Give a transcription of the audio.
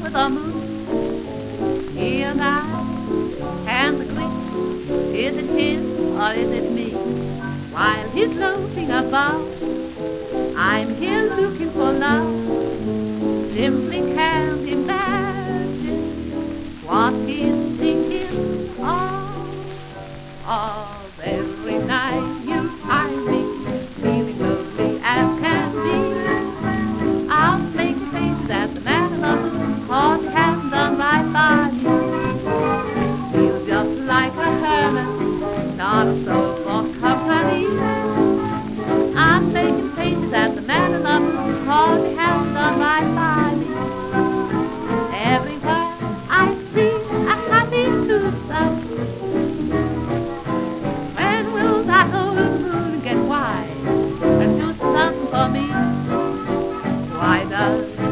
with the moon. He and I, hands agleam. Is it him or is it me? While he's floating above, I'm here looking for love. Simply can't imagine what he's thinking of every night you find me feeling lonely as can be. I'll make faces at the man I love, hold your hand on right by me. Feel just like a hermit, not a soul for company. I'm making faces at the man I love, hold your hand on right by me. Everywhere I see a happy loser. When will that old moon get wise and do something for me? Why does